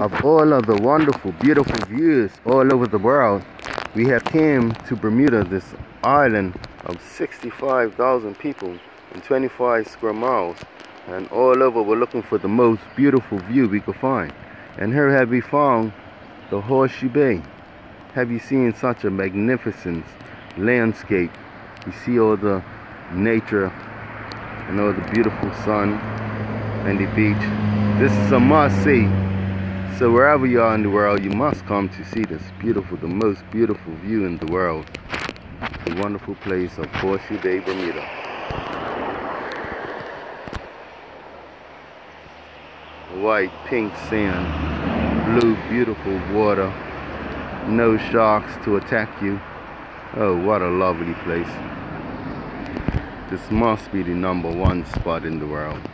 of all of the wonderful, beautiful views all over the world, we have came to Bermuda, this island of 65,000 people and 25 square miles, and all over we're looking for the most beautiful view we could find. And here have we found the Horseshoe Bay. Have you seen such a magnificent landscape? You see all the nature and all the beautiful sun and the beach. This is a must-see. So wherever you are in the world, you must come to see this beautiful, the most beautiful view in the world. The wonderful place of Horseshoe Bay, Bermuda. White, pink sand, blue, beautiful water, no sharks to attack you. Oh, what a lovely place. This must be the #1 spot in the world.